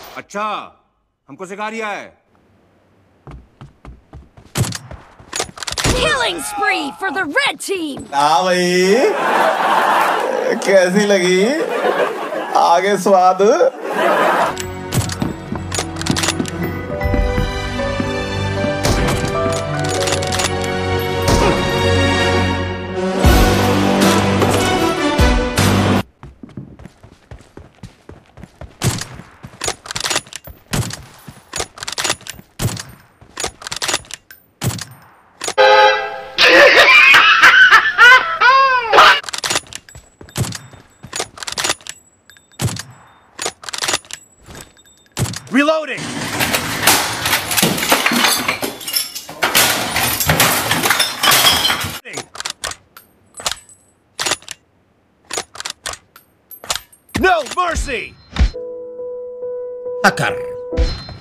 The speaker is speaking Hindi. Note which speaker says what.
Speaker 1: अच्छा, हमको सिखा रिया है।
Speaker 2: Killing spree for the red team.
Speaker 3: हाँ भाई, कैसी लगी आगे स्वाद?
Speaker 1: Reloading! No mercy!
Speaker 4: Hacker.